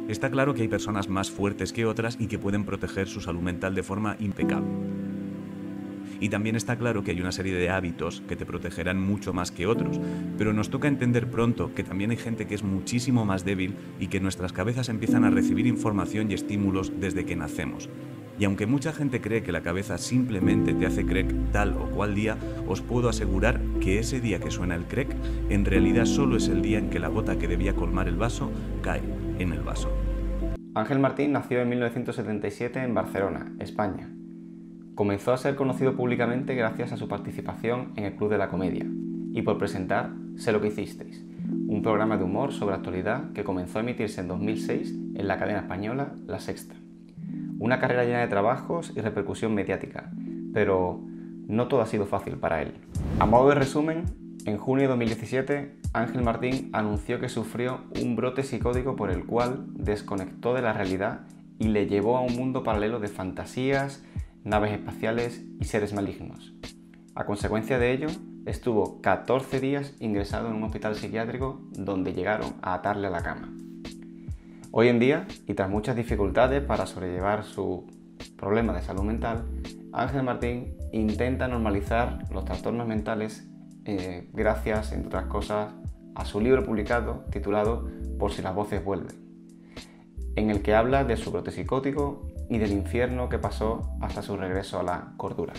Está claro que hay personas más fuertes que otras y que pueden proteger su salud mental de forma impecable. Y también está claro que hay una serie de hábitos que te protegerán mucho más que otros, pero nos toca entender pronto que también hay gente que es muchísimo más débil y que nuestras cabezas empiezan a recibir información y estímulos desde que nacemos. Y aunque mucha gente cree que la cabeza simplemente te hace crec tal o cual día, os puedo asegurar que ese día que suena el crec, en realidad solo es el día en que la gota que debía colmar el vaso cae en el vaso. Ángel Martín nació en 1977 en Barcelona, España. Comenzó a ser conocido públicamente gracias a su participación en el Club de la Comedia y por presentar Sé lo que hicisteis, un programa de humor sobre actualidad que comenzó a emitirse en 2006 en la cadena española La Sexta. Una carrera llena de trabajos y repercusión mediática, pero no todo ha sido fácil para él. A modo de resumen, en junio de 2017, Ángel Martín anunció que sufrió un brote psicótico por el cual desconectó de la realidad y le llevó a un mundo paralelo de fantasías, naves espaciales y seres malignos. A consecuencia de ello, estuvo 14 días ingresado en un hospital psiquiátrico donde llegaron a atarle a la cama. Hoy en día, y tras muchas dificultades para sobrellevar su problema de salud mental, Ángel Martín intenta normalizar los trastornos mentales gracias, entre otras cosas, a su libro publicado titulado Por si las voces vuelven, en el que habla de su brote psicótico y del infierno que pasó hasta su regreso a la cordura.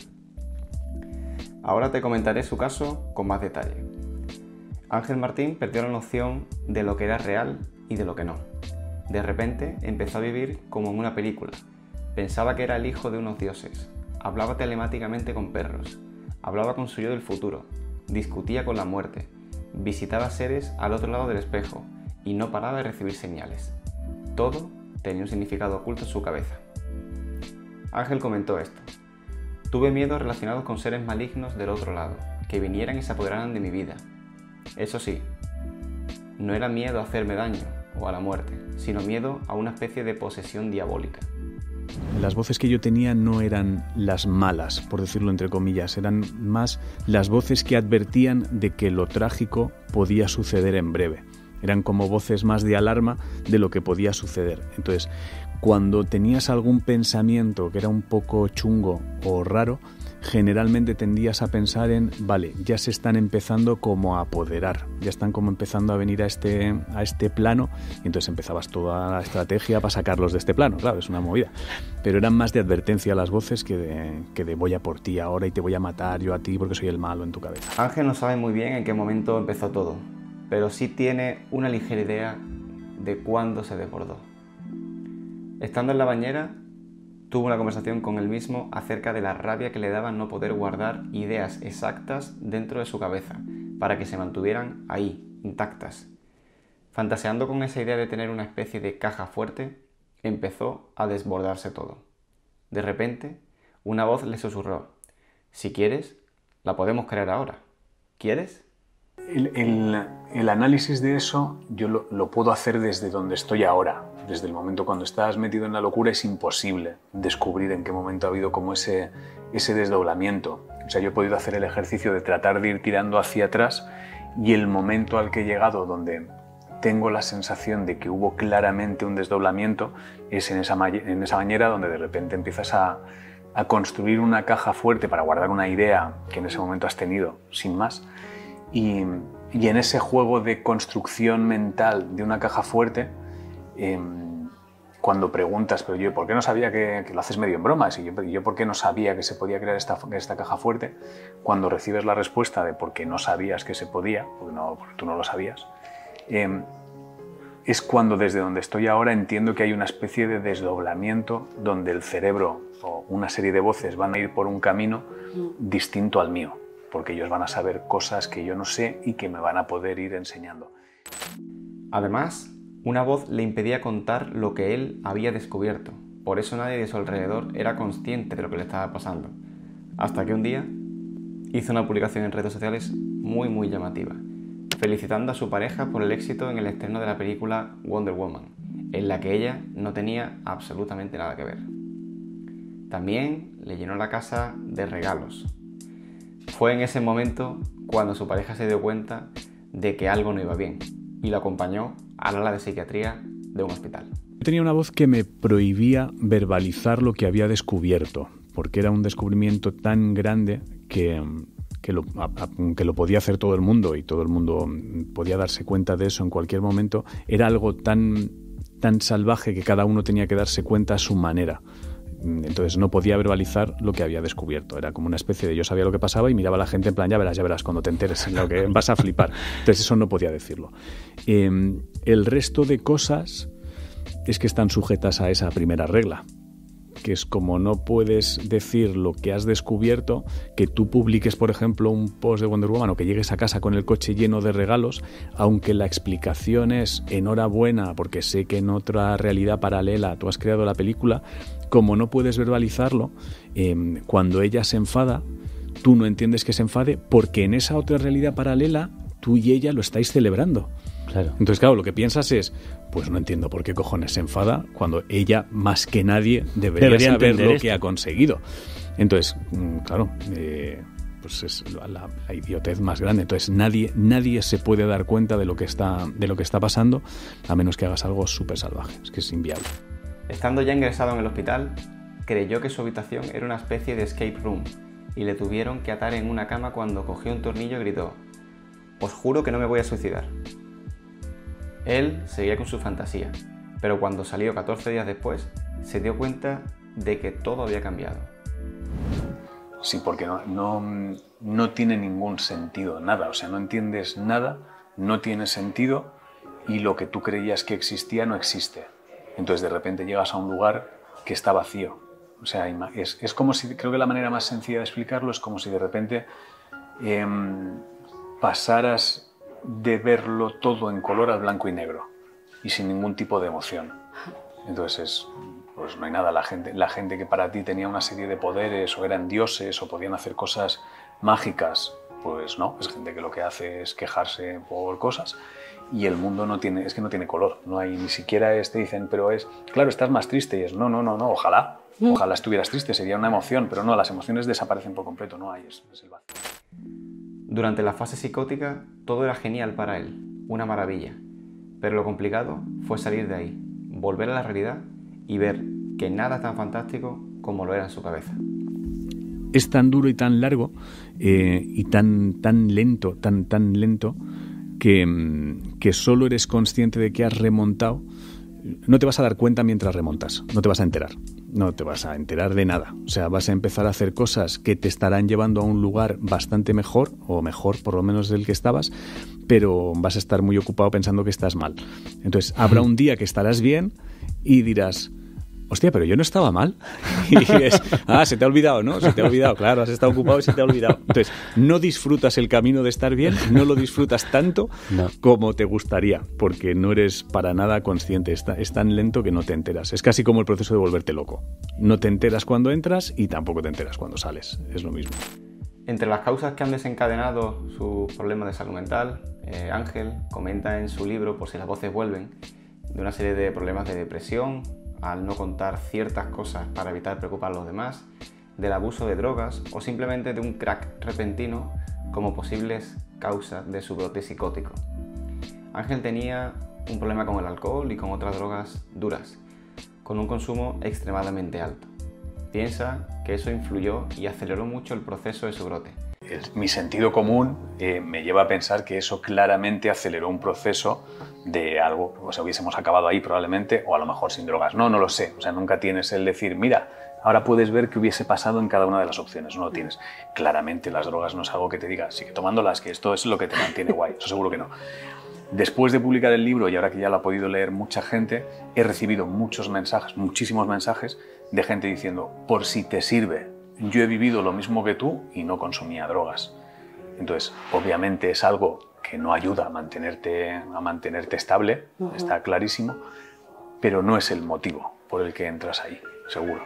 Ahora te comentaré su caso con más detalle. Ángel Martín perdió la noción de lo que era real y de lo que no. De repente empezó a vivir como en una película. Pensaba que era el hijo de unos dioses. Hablaba telemáticamente con perros. Hablaba con su yo del futuro. Discutía con la muerte. Visitaba seres al otro lado del espejo y no paraba de recibir señales. Todo tenía un significado oculto en su cabeza. Ángel comentó esto: tuve miedos relacionados con seres malignos del otro lado, que vinieran y se apoderaran de mi vida. Eso sí, no era miedo a hacerme daño o a la muerte, sino miedo a una especie de posesión diabólica. Las voces que yo tenía no eran las malas, por decirlo entre comillas, eran más las voces que advertían de que lo trágico podía suceder en breve. Eran como voces más de alarma de lo que podía suceder. Entonces, cuando tenías algún pensamiento que era un poco chungo o raro, generalmente tendías a pensar en, vale, ya se están empezando como a apoderar, ya están como empezando a venir a este plano, y entonces empezabas toda la estrategia para sacarlos de este plano. Claro, es una movida. Pero eran más de advertencia las voces que de voy a por ti ahora y te voy a matar yo a ti porque soy el malo en tu cabeza. Ángel no sabe muy bien en qué momento empezó todo, pero sí tiene una ligera idea de cuándo se desbordó. Estando en la bañera, tuvo una conversación con él mismo acerca de la rabia que le daba no poder guardar ideas exactas dentro de su cabeza para que se mantuvieran ahí, intactas. Fantaseando con esa idea de tener una especie de caja fuerte, empezó a desbordarse todo. De repente, una voz le susurró: si quieres, la podemos crear ahora. ¿Quieres? El análisis de eso yo lo puedo hacer desde donde estoy ahora. Desde el momento cuando estás metido en la locura es imposible descubrir en qué momento ha habido como ese desdoblamiento. O sea, yo he podido hacer el ejercicio de tratar de ir tirando hacia atrás, y el momento al que he llegado donde tengo la sensación de que hubo claramente un desdoblamiento es en esa bañera, donde de repente empiezas a construir una caja fuerte para guardar una idea que en ese momento has tenido, sin más. Y en ese juego de construcción mental de una caja fuerte, cuando preguntas, pero yo, ¿por qué no sabía que lo haces medio en broma? Y yo, ¿por qué no sabía que se podía crear esta caja fuerte? Cuando recibes la respuesta de por qué no sabías que se podía, porque tú no lo sabías, es cuando desde donde estoy ahora entiendo que hay una especie de desdoblamiento donde el cerebro o una serie de voces van a ir por un camino distinto al mío, porque ellos van a saber cosas que yo no sé y que me van a poder ir enseñando. Además, una voz le impedía contar lo que él había descubierto. Por eso nadie de su alrededor era consciente de lo que le estaba pasando. Hasta que un día hizo una publicación en redes sociales muy llamativa, felicitando a su pareja por el éxito en el estreno de la película Wonder Woman, en la que ella no tenía absolutamente nada que ver. También le llenó la casa de regalos. Fue en ese momento cuando su pareja se dio cuenta de que algo no iba bien y lo acompañó al ala de psiquiatría de un hospital. Yo tenía una voz que me prohibía verbalizar lo que había descubierto, porque era un descubrimiento tan grande que lo podía hacer todo el mundo y todo el mundo podía darse cuenta de eso en cualquier momento. Era algo tan salvaje que cada uno tenía que darse cuenta a su manera. Entonces no podía verbalizar lo que había descubierto. Era como una especie de yo sabía lo que pasaba y miraba a la gente en plan, ya verás, cuando te enteres en lo que vas a flipar. Entonces eso no podía decirlo. El resto de cosas es que están sujetas a esa primera regla, que es como no puedes decir lo que has descubierto, que tú publiques, por ejemplo, un post de Wonder Woman o que llegues a casa con el coche lleno de regalos, aunque la explicación es enhorabuena porque sé que en otra realidad paralela tú has creado la película, como no puedes verbalizarlo, cuando ella se enfada, tú no entiendes que se enfade porque en esa otra realidad paralela tú y ella lo estáis celebrando. Claro. Entonces, claro, lo que piensas es, pues no entiendo por qué cojones se enfada cuando ella, más que nadie, debería saber lo que ha conseguido. Entonces, claro, pues es la idiotez más grande. Entonces, nadie se puede dar cuenta de lo que está pasando, a menos que hagas algo súper salvaje. Es que es inviable. Estando ya ingresado en el hospital, creyó que su habitación era una especie de escape room y le tuvieron que atar en una cama cuando cogió un tornillo y gritó: «Os juro que no me voy a suicidar». Él seguía con su fantasía, pero cuando salió 14 días después, se dio cuenta de que todo había cambiado. Sí, porque no tiene ningún sentido, nada. O sea, no entiendes nada, no tiene sentido y lo que tú creías que existía no existe. Entonces, de repente llegas a un lugar que está vacío. O sea, es como si, creo que la manera más sencilla de explicarlo es como si de repente pasaras de verlo todo en color al blanco y negro y sin ningún tipo de emoción. Entonces pues no hay nada. La gente que para ti tenía una serie de poderes o eran dioses o podían hacer cosas mágicas, pues no, es gente que lo que hace es quejarse por cosas y el mundo no tiene color, no hay ni siquiera te dicen, pero claro, estás más triste y es no, ojalá estuvieras triste, sería una emoción, pero no, las emociones desaparecen por completo, no hay, es el vacío. Durante la fase psicótica, todo era genial para él, una maravilla. Pero lo complicado fue salir de ahí, volver a la realidad y ver que nada es tan fantástico como lo era en su cabeza. Es tan duro y tan largo y tan lento, tan lento, que solo eres consciente de que has remontado. No te vas a dar cuenta mientras remontas, no te vas a enterar de nada. O sea, vas a empezar a hacer cosas que te estarán llevando a un lugar bastante mejor, o mejor por lo menos del que estabas, pero vas a estar muy ocupado pensando que estás mal. Entonces, habrá un día que estarás bien y dirás: hostia, pero yo no estaba mal. Y es, se te ha olvidado, ¿no? Se te ha olvidado, claro, has estado ocupado y se te ha olvidado. Entonces, no disfrutas el camino de estar bien, no lo disfrutas tanto como te gustaría, porque no eres para nada consciente. Es tan lento que no te enteras. Es casi como el proceso de volverte loco. No te enteras cuando entras y tampoco te enteras cuando sales. Es lo mismo. Entre las causas que han desencadenado su problema de salud mental, Ángel comenta en su libro Por si las voces vuelven, de una serie de problemas de depresión, al no contar ciertas cosas para evitar preocupar a los demás, del abuso de drogas o simplemente de un crack repentino como posibles causas de su brote psicótico. Ángel tenía un problema con el alcohol y con otras drogas duras, con un consumo extremadamente alto. Piensa que eso influyó y aceleró mucho el proceso de su brote. Mi sentido común me lleva a pensar que eso claramente aceleró un proceso de algo, o sea, hubiésemos acabado ahí probablemente, o a lo mejor sin drogas. No lo sé. O sea, nunca tienes el decir, mira, ahora puedes ver qué hubiese pasado en cada una de las opciones. No lo tienes. Claramente las drogas no es algo que te diga, sigue tomándolas, que esto es lo que te mantiene guay. Eso seguro que no. Después de publicar el libro, y ahora que ya lo ha podido leer mucha gente, he recibido muchos mensajes, muchísimos mensajes de gente diciendo, por si te sirve, yo he vivido lo mismo que tú y no consumía drogas. Entonces, obviamente es algo que no ayuda a mantenerte estable, está clarísimo, pero no es el motivo por el que entras ahí, seguro.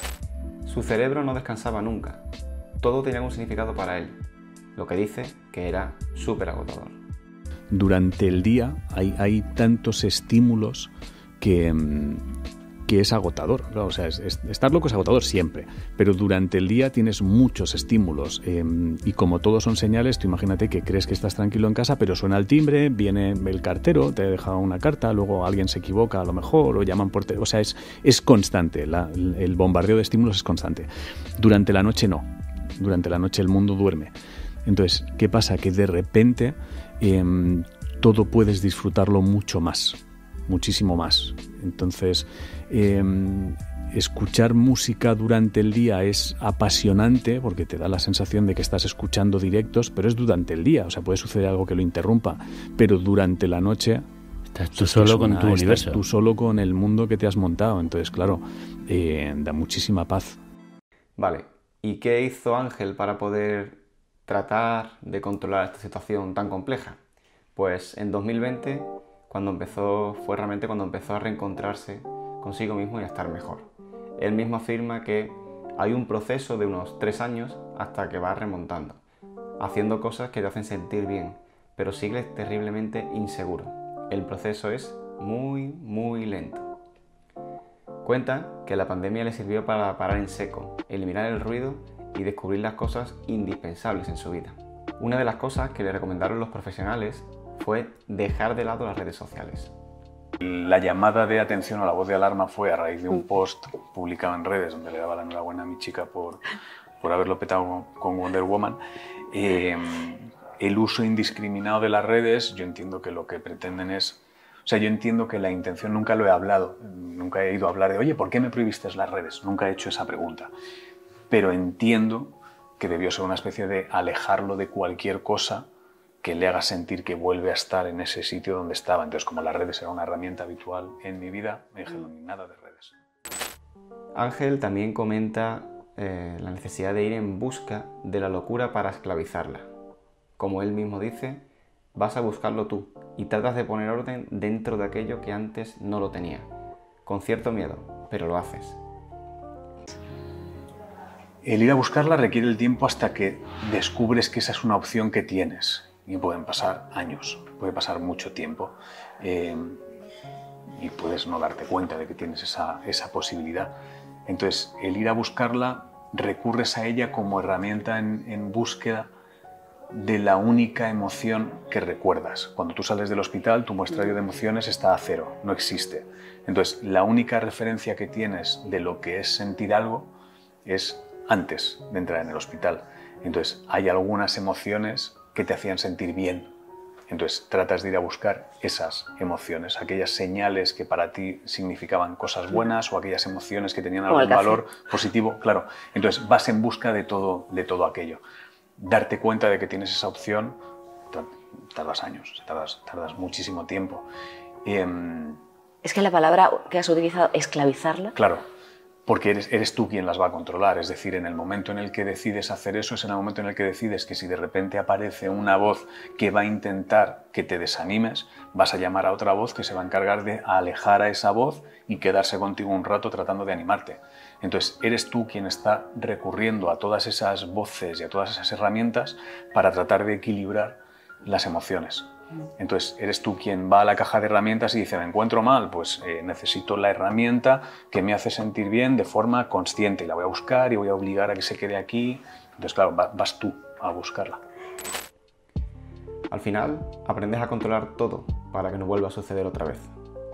Su cerebro no descansaba nunca. Todo tenía un significado para él, lo que dice que era súper agotador. Durante el día hay tantos estímulos que que es agotador. Claro, o sea, estar loco es agotador siempre, pero durante el día tienes muchos estímulos y como todos son señales, tú imagínate que crees que estás tranquilo en casa, pero suena el timbre, viene el cartero, te deja una carta, luego alguien se equivoca a lo mejor o llaman por teléfono. O sea, es constante, el bombardeo de estímulos es constante. Durante la noche no, durante la noche el mundo duerme. Entonces, ¿qué pasa? Que de repente todo puedes disfrutarlo mucho más, muchísimo más. Entonces, escuchar música durante el día es apasionante porque te da la sensación de que estás escuchando directos, pero es durante el día. O sea, puede suceder algo que lo interrumpa, pero durante la noche estás tú solo con tu universo. Estás tú solo con el mundo que te has montado. Entonces, claro, da muchísima paz. Vale, ¿y qué hizo Ángel para poder tratar de controlar esta situación tan compleja? Pues en 2020, fue realmente cuando empezó a reencontrarse consigo mismo y a estar mejor. Él mismo afirma que hay un proceso de unos 3 años hasta que vas remontando, haciendo cosas que te hacen sentir bien, pero sigues terriblemente inseguro. El proceso es muy, muy lento. Cuenta que la pandemia le sirvió para parar en seco, eliminar el ruido y descubrir las cosas indispensables en su vida. Una de las cosas que le recomendaron los profesionales fue dejar de lado las redes sociales. La llamada de atención o la voz de alarma fue a raíz de un post publicado en redes donde le daba la enhorabuena a mi chica por haberlo petado con Wonder Woman. El uso indiscriminado de las redes, yo entiendo que lo que pretenden es... O sea, yo entiendo que la intención, nunca lo he hablado, nunca he ido a hablar de, oye, ¿por qué me prohibiste las redes? Nunca he hecho esa pregunta. Pero entiendo que debió ser una especie de alejarlo de cualquier cosa que le haga sentir que vuelve a estar en ese sitio donde estaba. Entonces, como las redes era una herramienta habitual en mi vida, me dijeron, ni nada de redes. Ángel también comenta la necesidad de ir en busca de la locura para esclavizarla. Como él mismo dice, vas a buscarlo tú y tratas de poner orden dentro de aquello que antes no lo tenía, con cierto miedo, pero lo haces. El ir a buscarla requiere el tiempo hasta que descubres que esa es una opción que tienes. Y pueden pasar años, puede pasar mucho tiempo y puedes no darte cuenta de que tienes esa posibilidad. Entonces, el ir a buscarla, recurres a ella como herramienta en búsqueda de la única emoción que recuerdas. Cuando tú sales del hospital, tu muestrario de emociones está a 0, no existe. Entonces, la única referencia que tienes de lo que es sentir algo es antes de entrar en el hospital. Entonces, hay algunas emociones que te hacían sentir bien. Entonces, tratas de ir a buscar esas emociones, aquellas señales que para ti significaban cosas buenas o aquellas emociones que tenían algún valor positivo. Claro, entonces vas en busca de todo aquello. Darte cuenta de que tienes esa opción, tardas años, tardas muchísimo tiempo. Es que la palabra que has utilizado, esclavizarla... Claro. Porque eres tú quien las va a controlar, es decir, en el momento en el que decides hacer eso es en el momento en el que decides que si de repente aparece una voz que va a intentar que te desanimes, vas a llamar a otra voz que se va a encargar de alejar a esa voz y quedarse contigo un rato tratando de animarte. Entonces, eres tú quien está recurriendo a todas esas voces y a todas esas herramientas para tratar de equilibrar las emociones. Entonces, eres tú quien va a la caja de herramientas y dice, me encuentro mal, pues necesito la herramienta que me hace sentir bien de forma consciente y la voy a buscar y voy a obligar a que se quede aquí. Entonces, claro, vas tú a buscarla. Al final, aprendes a controlar todo para que no vuelva a suceder otra vez.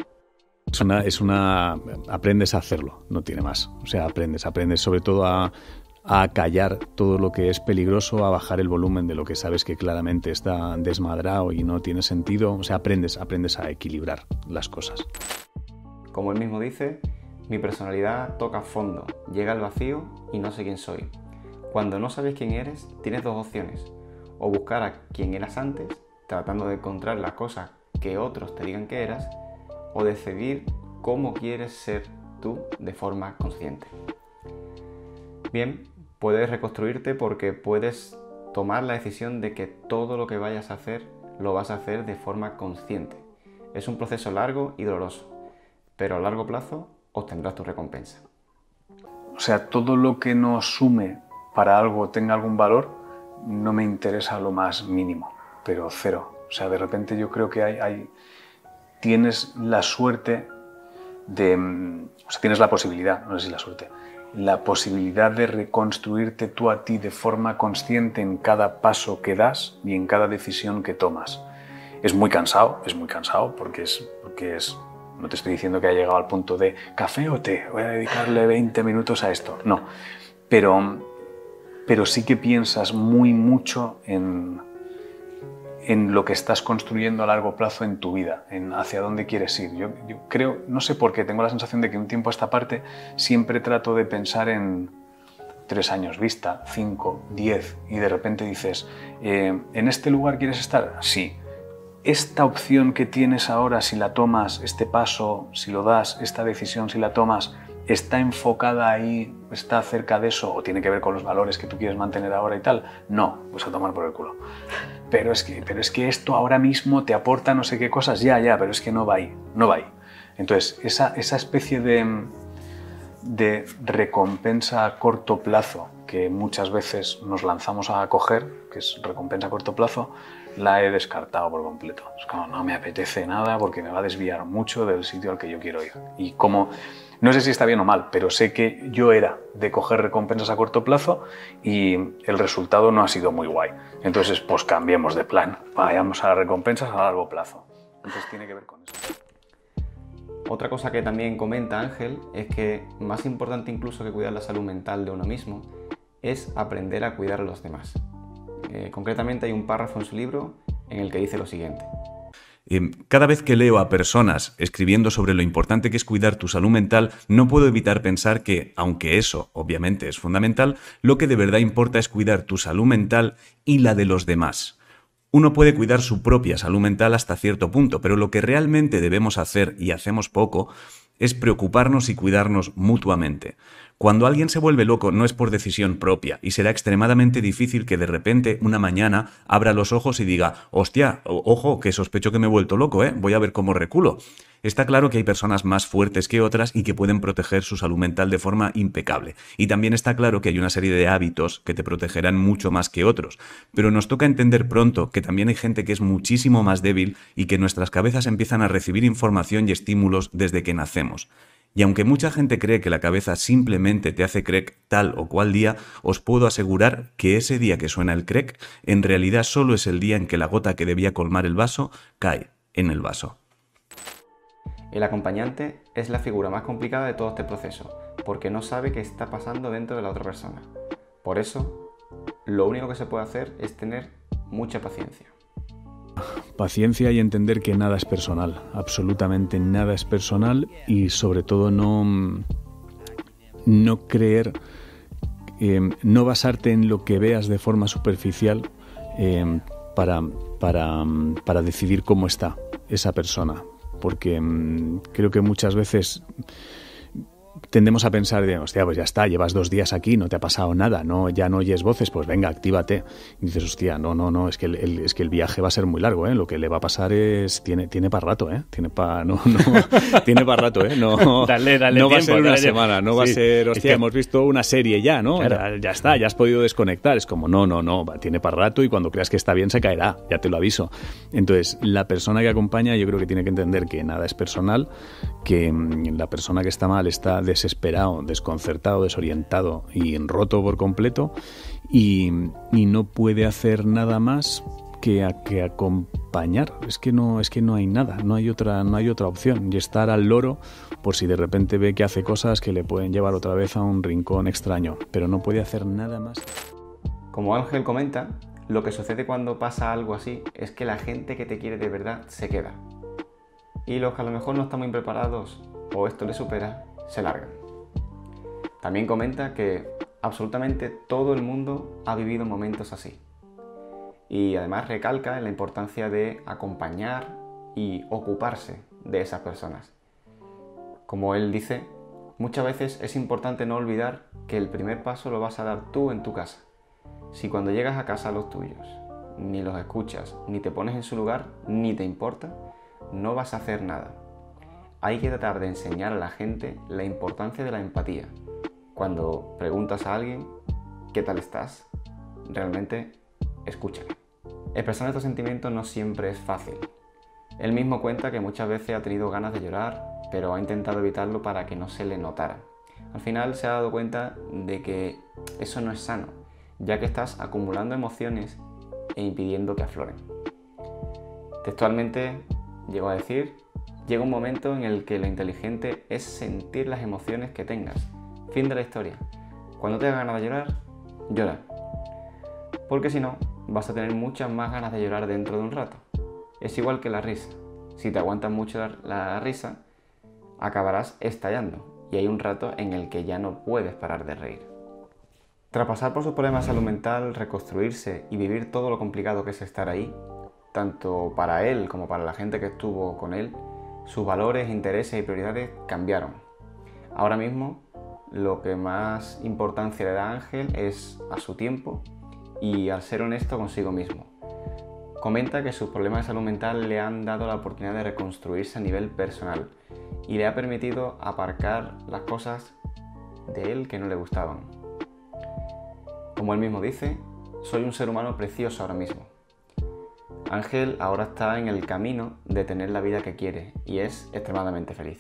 Aprendes a hacerlo, no tiene más. O sea, aprendes sobre todo a callar todo lo que es peligroso, a bajar el volumen de lo que sabes que claramente está desmadrado y no tiene sentido. O sea, aprendes a equilibrar las cosas. Como él mismo dice, mi personalidad toca fondo, llega al vacío y no sé quién soy. Cuando no sabes quién eres, tienes 2 opciones. O buscar a quien eras antes, tratando de encontrar las cosas que otros te digan que eras, o decidir cómo quieres ser tú de forma consciente. Bien, puedes reconstruirte porque puedes tomar la decisión de que todo lo que vayas a hacer, lo vas a hacer de forma consciente. Es un proceso largo y doloroso, pero a largo plazo obtendrás tu recompensa. O sea, todo lo que no sume para algo, tenga algún valor, no me interesa lo más mínimo, pero 0. O sea, de repente yo creo que tienes la suerte o sea, tienes la posibilidad, no sé si la suerte, la posibilidad de reconstruirte tú a ti de forma consciente en cada paso que das y en cada decisión que tomas. Es muy cansado porque es no te estoy diciendo que haya llegado al punto de café o té, voy a dedicarle 20 minutos a esto, no, pero sí que piensas mucho en lo que estás construyendo a largo plazo en tu vida, en hacia dónde quieres ir. Yo creo, no sé por qué, tengo la sensación de que un tiempo a esta parte siempre trato de pensar en 3 años vista, 5, 10, y de repente dices, ¿en este lugar quieres estar? Sí. Esta opción que tienes ahora, si la tomas, este paso, si lo das, esta decisión, si la tomas, ¿está enfocada ahí, está cerca de eso o tiene que ver con los valores que tú quieres mantener ahora y tal? No, pues a tomar por el culo. Pero es que esto ahora mismo te aporta no sé qué cosas, ya, pero es que no va ahí. Entonces, esa especie de recompensa a corto plazo que muchas veces nos lanzamos a coger, que es recompensa a corto plazo, la he descartado por completo. Es como, no me apetece nada porque me va a desviar mucho del sitio al que yo quiero ir. Y como, no sé si está bien o mal, pero sé que yo era de coger recompensas a corto plazo y el resultado no ha sido muy guay. Entonces, pues cambiemos de plan. Vayamos a las recompensas a largo plazo. Entonces tiene que ver con eso. Otra cosa que también comenta Ángel es que más importante incluso que cuidar la salud mental de uno mismo es aprender a cuidar a los demás. Concretamente hay un párrafo en su libro en el que dice lo siguiente. Cada vez que leo a personas escribiendo sobre lo importante que es cuidar tu salud mental, no puedo evitar pensar que, aunque eso obviamente es fundamental, lo que de verdad importa es cuidar tu salud mental y la de los demás. Uno puede cuidar su propia salud mental hasta cierto punto, pero lo que realmente debemos hacer, y hacemos poco, es preocuparnos y cuidarnos mutuamente. Cuando alguien se vuelve loco no es por decisión propia y será extremadamente difícil que de repente una mañana abra los ojos y diga «Hostia, ojo, que sospecho que me he vuelto loco, voy a ver cómo reculo». Está claro que hay personas más fuertes que otras y que pueden proteger su salud mental de forma impecable. Y también está claro que hay una serie de hábitos que te protegerán mucho más que otros. Pero nos toca entender pronto que también hay gente que es muchísimo más débil y que nuestras cabezas empiezan a recibir información y estímulos desde que nacemos. Y aunque mucha gente cree que la cabeza simplemente te hace crec tal o cual día, os puedo asegurar que ese día que suena el crec, en realidad solo es el día en que la gota que debía colmar el vaso cae en el vaso. El acompañante es la figura más complicada de todo este proceso, porque no sabe qué está pasando dentro de la otra persona. Por eso, lo único que se puede hacer es tener mucha paciencia. Paciencia y entender que nada es personal, absolutamente nada es personal, y sobre todo no creer, no basarte en lo que veas de forma superficial para decidir cómo está esa persona, porque creo que muchas veces tendemos a pensar de, hostia, pues ya está, llevas 2 días aquí, no te ha pasado nada, no, ya no oyes voces, pues venga, actívate. Y dices, hostia, no, es que el viaje va a ser muy largo, lo que le va a pasar es, tiene para rato, tiene para rato, no, dale no va a ser una semana, no va a ser, hostia, hemos visto una serie ya, ¿no? Claro. Ya está, ya has podido desconectar, es como, no, tiene para rato y cuando creas que está bien se caerá, ya te lo aviso. Entonces, la persona que acompaña yo creo que tiene que entender que nada es personal, que la persona que está mal está desesperado, desconcertado, desorientado y roto por completo y no puede hacer nada más que acompañar. Es que no hay nada, no hay otra opción, y estar al loro por si de repente ve que hace cosas que le pueden llevar otra vez a un rincón extraño, pero no puede hacer nada más. Como Ángel comenta, lo que sucede cuando pasa algo así es que la gente que te quiere de verdad se queda, y los que a lo mejor no están muy preparados o esto les supera, se largan. También comenta que absolutamente todo el mundo ha vivido momentos así. Y además recalca en la importancia de acompañar y ocuparse de esas personas. Como él dice, muchas veces es importante no olvidar que el primer paso lo vas a dar tú en tu casa. Si cuando llegas a casa a los tuyos ni los escuchas, ni te pones en su lugar, ni te importa, no vas a hacer nada. Hay que tratar de enseñar a la gente la importancia de la empatía. Cuando preguntas a alguien ¿qué tal estás?, realmente escúchale. Expresar estos sentimientos no siempre es fácil. Él mismo cuenta que muchas veces ha tenido ganas de llorar pero ha intentado evitarlo para que no se le notara. Al final se ha dado cuenta de que eso no es sano, ya que estás acumulando emociones e impidiendo que afloren. Textualmente llegó a decir: llega un momento en el que lo inteligente es sentir las emociones que tengas. Fin de la historia. Cuando tengas ganas de llorar, llora. Porque si no, vas a tener muchas más ganas de llorar dentro de un rato. Es igual que la risa. Si te aguantas mucho la risa, acabarás estallando y hay un rato en el que ya no puedes parar de reír. Tras pasar por sus problemas de salud mental, reconstruirse y vivir todo lo complicado que es estar ahí, tanto para él como para la gente que estuvo con él, sus valores, intereses y prioridades cambiaron. Ahora mismo, lo que más importancia le da a Ángel es a su tiempo y al ser honesto consigo mismo. Comenta que sus problemas de salud mental le han dado la oportunidad de reconstruirse a nivel personal y le ha permitido aparcar las cosas de él que no le gustaban. Como él mismo dice, soy un ser humano precioso ahora mismo. Ángel ahora está en el camino de tener la vida que quiere y es extremadamente feliz.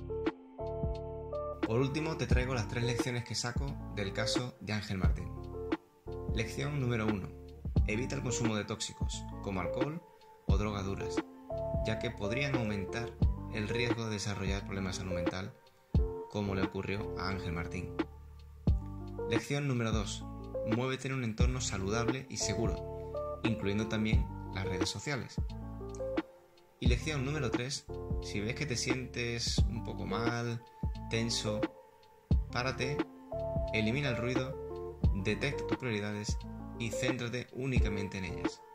Por último, te traigo las 3 lecciones que saco del caso de Ángel Martín. Lección número 1. Evita el consumo de tóxicos, como alcohol o drogas duras, ya que podrían aumentar el riesgo de desarrollar problemas de salud mental, como le ocurrió a Ángel Martín. Lección número 2. Muévete en un entorno saludable y seguro, incluyendo también las redes sociales. Y lección número 3. Si ves que te sientes un poco mal, tenso, párate, elimina el ruido, detecta tus prioridades y céntrate únicamente en ellas.